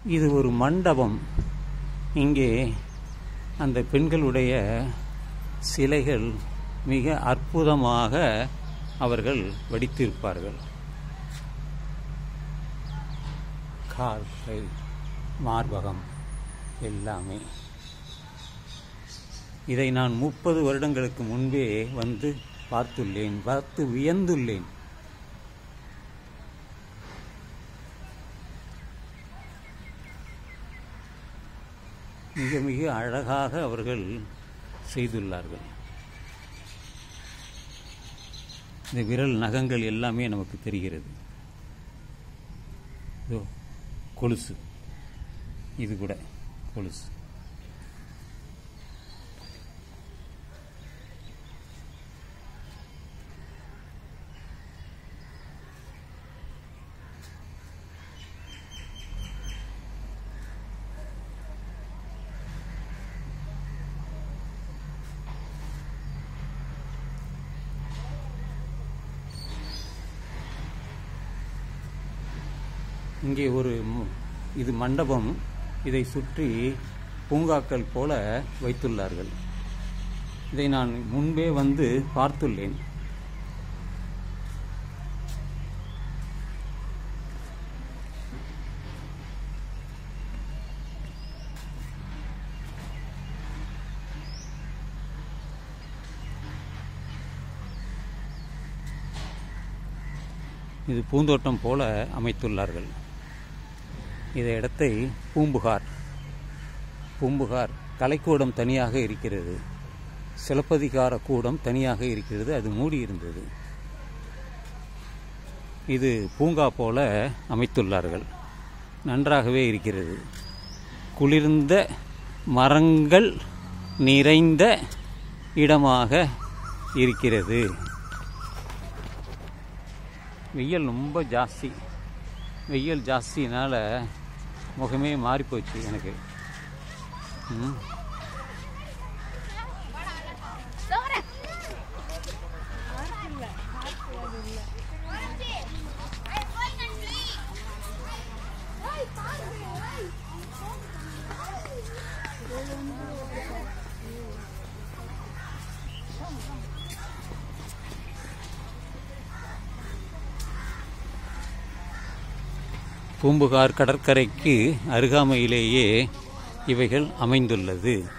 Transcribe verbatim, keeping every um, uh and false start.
இது ஒரு மண்டபம். இங்கே அந்த பெண்களுடைய சிலைகள் மிக அற்புதமாக அவர்கள் வடித்திருப்பார்கள். கால், கை, மார்பகம் எல்லாமே. இதை நான் முப்பது வருடங்களுக்கு முன்பே வந்து பார்த்துள்ளேன், பார்த்து வியந்துள்ளேன். மிக மிக அழகாக அவர்கள் செய்துள்ளார்கள். இந்த விரல் நகங்கள் எல்லாமே நமக்கு தெரிகிறது. இதோ கொலுசு, இது கூட கொலுசு. இங்கே ஒரு இது மண்டபம். இதை சுற்றி பூங்காக்கள் போல வைத்துள்ளார்கள். இதை நான் முன்பே வந்து பார்த்துள்ளேன். இது பூந்தோட்டம் போல அமைத்துள்ளார்கள். இந்த இடத்தை பூம்புகார் பூம்புகார் கலைக்கூடம் தனியாக இருக்கிறது, சிலப்பதிகார கூடம் தனியாக இருக்கிறது. அது மூடி இருந்தது. இது பூங்கா போல அமைத்துள்ளார்கள். நன்றாகவே இருக்கிறது. குளிர்ந்த மரங்கள் நிறைந்த இடமாக இருக்கிறது. வெயில் ரொம்ப ஜாஸ்தி. வெயில் ஜாஸ்தினால முகமே மாறிப்போச்சு எனக்கு. ம் பூம்புகார் கடற்கரைக்கு அருகாமையிலேயே இவைகள் அமைந்துள்ளது.